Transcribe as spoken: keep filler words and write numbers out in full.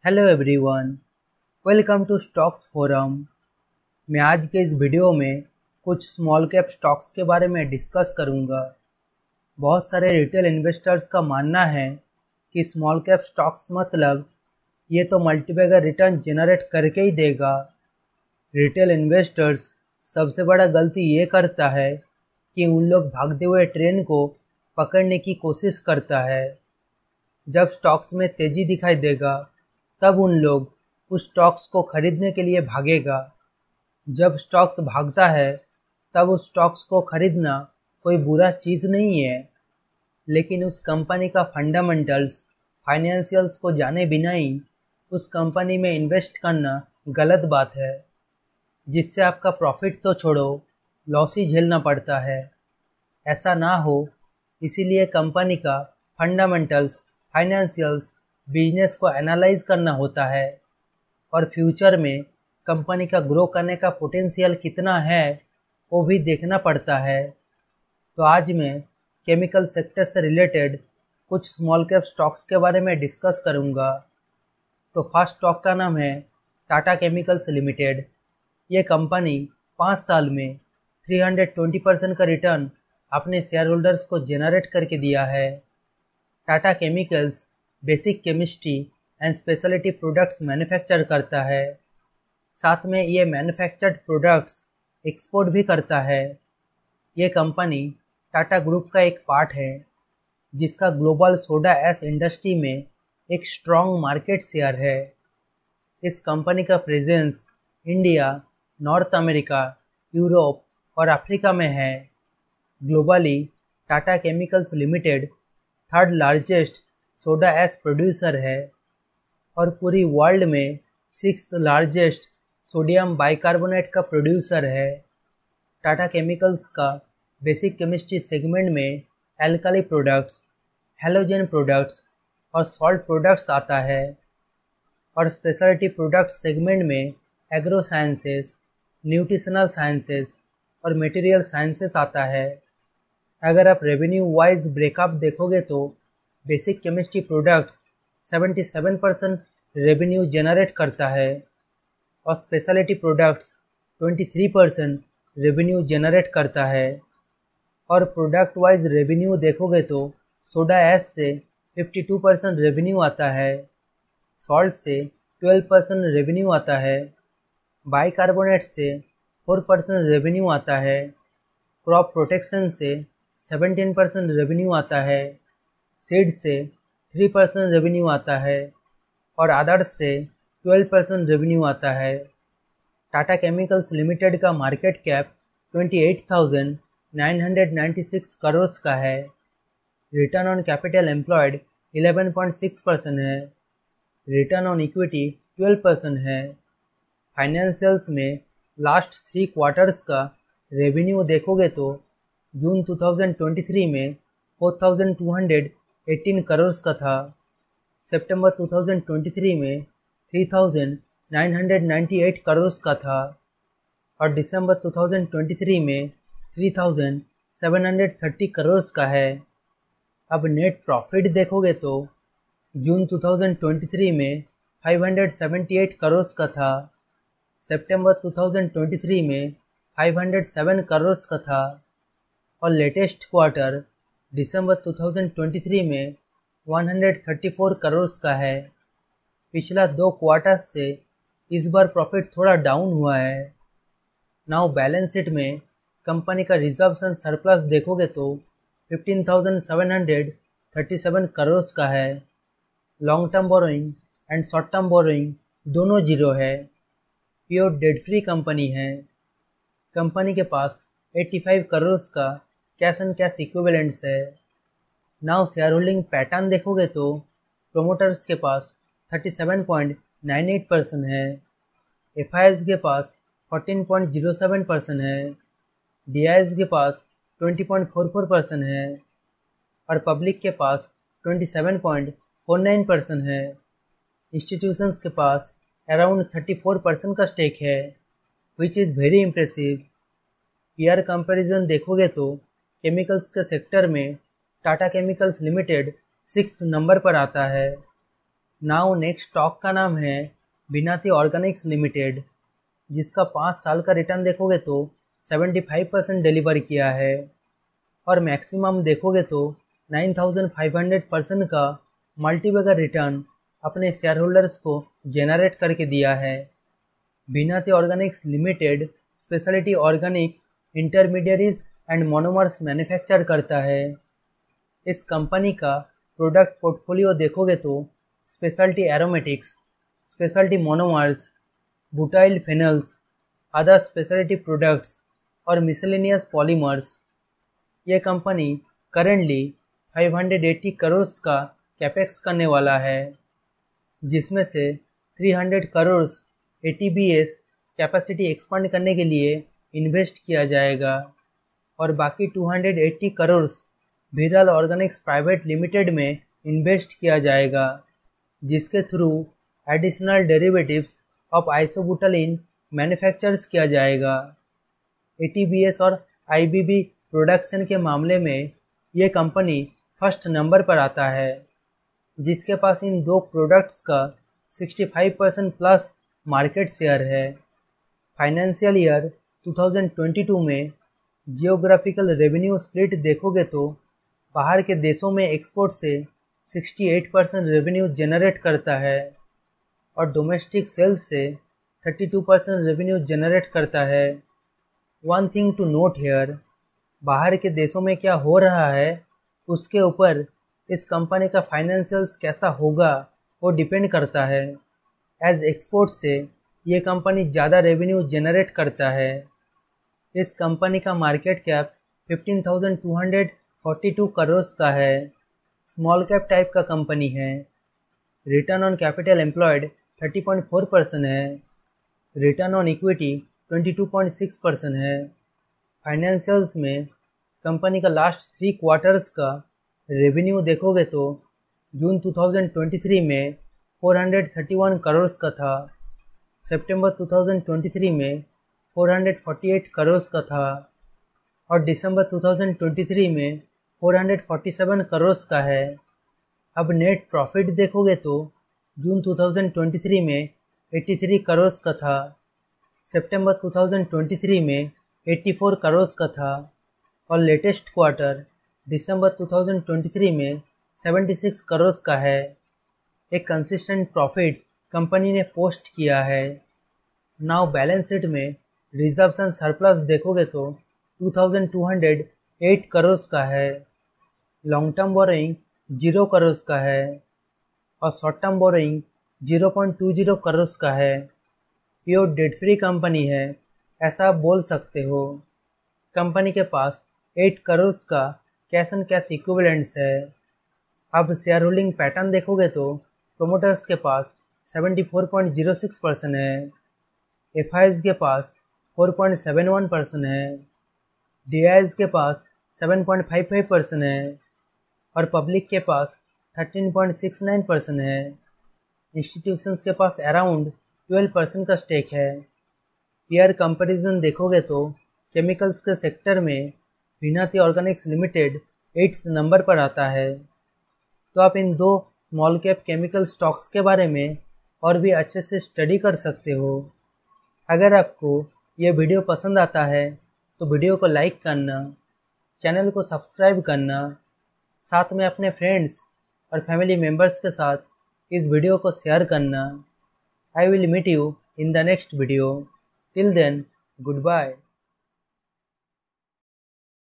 Hello everyone, welcome to stocks forum. मैं आज के इस वीडियो में कुछ स्मॉल कैप स्टॉक्स के बारे में डिस्कस करूंगा। बहुत सारे रिटेल इन्वेस्टर्स का मानना है कि स्मॉल कैप स्टॉक्स मतलब ये तो मल्टीबैगर रिटर्न जनरेट करके ही देगा। रिटेल इन्वेस्टर्स सबसे बड़ा गलती ये करता है कि उन लोग भागते हुए ट्रेन को पकड़ने की कोशिश करता है। जब स्टॉक्स में तेज़ी दिखाई देगा तब उन लोग उस स्टॉक्स को खरीदने के लिए भागेगा। जब स्टॉक्स भागता है तब उस स्टॉक्स को खरीदना कोई बुरा चीज़ नहीं है, लेकिन उस कंपनी का फंडामेंटल्स फाइनेंशियल्स को जाने बिना ही उस कंपनी में इन्वेस्ट करना गलत बात है, जिससे आपका प्रॉफिट तो छोड़ो लॉस ही झेलना पड़ता है। ऐसा ना हो, इसीलिए कंपनी का फंडामेंटल्स फाइनेंशियल्स बिजनेस को एनालाइज करना होता है और फ्यूचर में कंपनी का ग्रो करने का पोटेंशियल कितना है वो भी देखना पड़ता है। तो आज मैं केमिकल सेक्टर से रिलेटेड कुछ स्मॉल कैप स्टॉक्स के बारे में डिस्कस करूंगा। तो फर्स्ट स्टॉक का नाम है टाटा केमिकल्स लिमिटेड। ये कंपनी पाँच साल में तीन सौ बीस परसेंट का रिटर्न अपने शेयर होल्डर्स को जनरेट करके दिया है। Tata chemicals basic chemistry and speciality products manufacture करता है। साथ में ये मैन्युफैक्चर्ड प्रोडक्ट्स एक्सपोर्ट भी करता है। ये कंपनी टाटा ग्रुप का एक पार्ट है, जिसका ग्लोबल सोडा ऐश इंडस्ट्री में एक स्ट्रॉन्ग मार्केट शेयर है। इस कंपनी का presence India, North America, Europe और अफ्रीका में है। Globally Tata chemicals limited third largest soda ash producer है और पूरी वर्ल्ड में सिक्स्थ लार्जेस्ट सोडियम बाइकार्बोनेट का प्रोड्यूसर है। टाटा केमिकल्स का बेसिक केमिस्ट्री सेगमेंट में एल्काली प्रोडक्ट्स, हैलोजन प्रोडक्ट्स और सॉल्ट प्रोडक्ट्स आता है और स्पेशलिटी प्रोडक्ट्स सेगमेंट में एग्रो साइंसेस, न्यूट्रिशनल साइंसेस और मटेरियल साइंसेस आता है। अगर आप रेवेन्यू वाइज ब्रेकअप देखोगे तो बेसिक केमिस्ट्री प्रोडक्ट्स सतहत्तर परसेंट रेवेन्यू जनरेट करता है और स्पेशलिटी प्रोडक्ट्स तेईस परसेंट रेवेन्यू जनरेट करता है। और प्रोडक्ट वाइज रेवेन्यू देखोगे तो सोडा ऐश से बावन परसेंट रेवेन्यू आता है, सॉल्ट से बारह परसेंट रेवेन्यू आता है, बाइकार्बोनेट से चार परसेंट रेवेन्यू आता है, क्रॉप प्रोटेक्शन से सत्रह परसेंट रेवेन्यू आता है, सीड से तीन परसेंट रेवेन्यू आता है और अदर्स से बारह परसेंट रेवेन्यू आता है। टाटा केमिकल्स लिमिटेड का मार्केट कैप अट्ठाईस हज़ार नौ सौ छियानवे करोड़ का है। रिटर्न ऑन कैपिटल एम्प्लॉयड ग्यारह पॉइंट छह परसेंट है। रिटर्न ऑन इक्विटी बारह परसेंट है। फाइनेंशियल्स में लास्ट थ्री क्वार्टर्स का रेवेन्यू देखोगे तो जून दो हज़ार तेईस में चार हज़ार दो सौ अठारह करोड़ का था, सितंबर दो हज़ार तेईस में तीन हज़ार नौ सौ अट्ठानवे करोड़ का था और दिसंबर दो हज़ार तेईस में तीन हज़ार सात सौ तीस करोड़ का है। अब नेट प्रॉफिट देखोगे तो जून दो हज़ार तेईस में पाँच सौ अठहत्तर करोड़ का था, सितंबर दो हज़ार तेईस में पाँच सौ सात करोड़ का था और लेटेस्ट क्वार्टर दिसंबर दो हज़ार तेईस में एक सौ चौंतीस करोड़ का है। पिछला दो क्वार्टर्स से इस बार प्रॉफिट थोड़ा डाउन हुआ है। नाउ बैलेंस शीट में कंपनी का रिजर्व्स एंड सरप्लस देखोगे तो पंद्रह हज़ार सात सौ सैंतीस करोड़ का है। Long term borrowing and short term borrowing दोनों जीरो है। प्योर डेट फ्री कंपनी है। कंपनी के पास पचासी करोड़ का कैश एंड कैश इक्विवेलेंट्स है। नाउ शेयर होल्डिंग पैटर्न देखोगे तो प्रोमोटर्स के पास सैंतीस पॉइंट नौ आठ परसेंट है, एफ आई एस के पास चौदह पॉइंट शून्य सात परसेंट है, डी आई एस के पास बीस पॉइंट चौवालीस परसेंट है और पब्लिक के पास सत्ताईस पॉइंट उनचास परसेंट है। इंस्टीट्यूशंस के पास अराउंड चौंतीस परसेंट का स्टेक है, which is very impressive. Peer comparison देखोगे तो केमिकल्स के सेक्टर में Tata chemicals limited sixth number पर आता है। नाउ नेक्स्ट स्टॉक का नाम है विनाती ऑर्गेनिक्स लिमिटेड, जिसका पाँच साल का रिटर्न देखोगे तो पचहत्तर परसेंट डिलीवर किया है और मैक्सिमम देखोगे तो नौ हज़ार पाँच सौ परसेंट का मल्टीबैगर रिटर्न अपने शेयर होल्डर्स को जेनरेट करके दिया है। Vinati organics limited speciality organic intermediaries and monomers manufacture करता है। इस कंपनी का प्रोडक्ट पोर्टफोलियो देखोगे तो speciality aromatics, speciality monomers, butyl phenols, other speciality products और मिसलेनियस पॉलीमर्स। ये कंपनी करेंटली पाँच सौ अस्सी करोड़ का कैपेक्स करने वाला है, जिसमें से तीन सौ crore A T B S capacity expand करने के लिए इन्वेस्ट किया जाएगा और बाकी दो सौ अस्सी crore Viral organics private limited में इन्वेस्ट किया जाएगा, जिसके through additional derivatives of isobutyl manufactures किया जाएगा। ए टी बी एस और आई बी बी प्रोडक्शन के मामले में ये कंपनी फर्स्ट नंबर पर आता है, जिसके पास इन दो प्रोडक्ट्स का पैंसठ परसेंट प्लस मार्केट शेयर है। फाइनेंशियल ईयर दो हज़ार बाईस में जियोग्राफिकल रेवेन्यू स्प्लिट देखोगे तो बाहर के देशों में एक्सपोर्ट से अड़सठ परसेंट रेवेन्यू जनरेट करता है और डोमेस्टिक सेल्स से बत्तीस परसेंट रेवेन्यू जनरेट करता है। One thing to note here, बाहर के देशों में क्या हो रहा है उसके ऊपर इस कंपनी का फाइनेंशियल्स कैसा होगा वो डिपेंड करता है। एज एक्सपोर्ट से ये कंपनी ज़्यादा रेवेन्यू जनरेट करता है। इस कंपनी का मार्केट कैप पंद्रह हज़ार दो सौ बयालीस करोड़ का है। स्मॉल कैप टाइप का कंपनी है। रिटर्न ऑन कैपिटल एम्प्लॉयड तीस पॉइंट चार परसेंट है। रिटर्न ऑन इक्विटी बाईस पॉइंट छह परसेंट है। फाइनेंशियल्स में कंपनी का लास्ट थ्री क्वार्टर्स का रेवेन्यू देखोगे तो जून दो हज़ार तेईस में चार सौ इकतीस करोड़ का था, सितंबर दो हज़ार तेईस में चार सौ अड़तालीस करोड़ का था और दिसंबर दो हज़ार तेईस में चार सौ सैंतालीस करोड़ का है। अब नेट प्रॉफिट देखोगे तो जून दो हज़ार तेईस में तिरासी करोड़ का था, सितंबर दो हज़ार तेईस में चौरासी करोड़ का था और लेटेस्ट क्वार्टर दिसंबर दो हज़ार तेईस में छिहत्तर करोड़ का है। एक कंसिस्टेंट प्रॉफिट कंपनी ने पोस्ट किया है। नाउ बैलेंस शीट में रिजर्व्स एंड सरप्लस देखोगे तो दो हज़ार दो सौ आठ करोड़ का है। Long term borrowing zero crore का है और short term borrowing zero point दो शून्य करोड़ का है। प्योर डेट फ्री कंपनी है, ऐसा आप बोल सकते हो। कंपनी के पास आठ करोड़ का कैश एंड कैश इक्विवेलेंट्स है। अब शेयर होल्डिंग पैटर्न देखोगे तो प्रोमोटर्स के पास चौहत्तर पॉइंट शून्य छह परसेंट है, एफ आई एस के पास चार पॉइंट सात एक परसेंट है, डी आई एस के पास सात पॉइंट पाँच पाँच परसेंट है और पब्लिक के पास तेरह पॉइंट छह नौ परसेंट है। इंस्टीट्यूशंस के पास अराउंड बारह परसेंट का स्टेक है। पीयर कंपैरिजन देखोगे तो केमिकल्स के सेक्टर में Vinati organics limited eighth number पर आता है। तो आप इन दो स्मॉल कैप केमिकल स्टॉक्स के बारे में और भी अच्छे से स्टडी कर सकते हो। अगर आपको ये वीडियो पसंद आता है तो वीडियो को लाइक करना, चैनल को सब्सक्राइब करना, साथ में अपने फ्रेंड्स और फैमिली मेम्बर्स के साथ इस वीडियो को शेयर करना। I will meet you in the next video. Till then, good bye.